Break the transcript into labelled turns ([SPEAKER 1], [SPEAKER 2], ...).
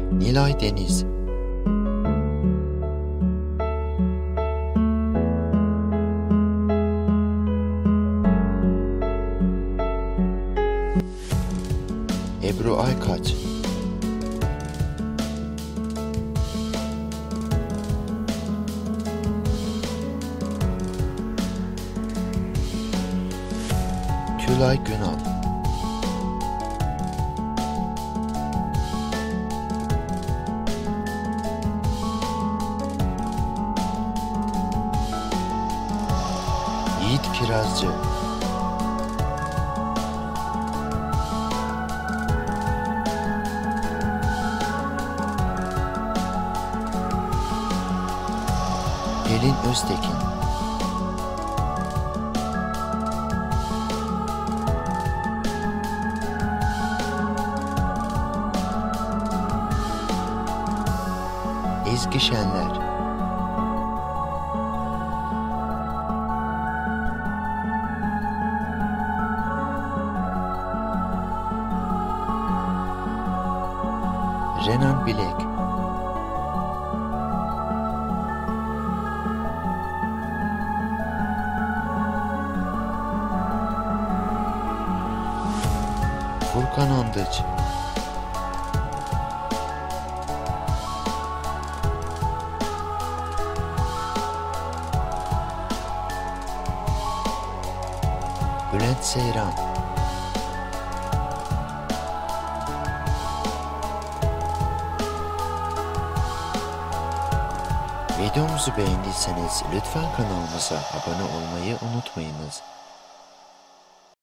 [SPEAKER 1] Nilay Deniz. Ebru Aykaç. Tülay Günal. Yiğit Kirazcı. Pelin Öztekin. Ezgi Şenler. Renan Bilek. Furkan Andıç. Bülent Seyran. Videomuzu beğendiyseniz lütfen kanalımıza abone olmayı unutmayınız.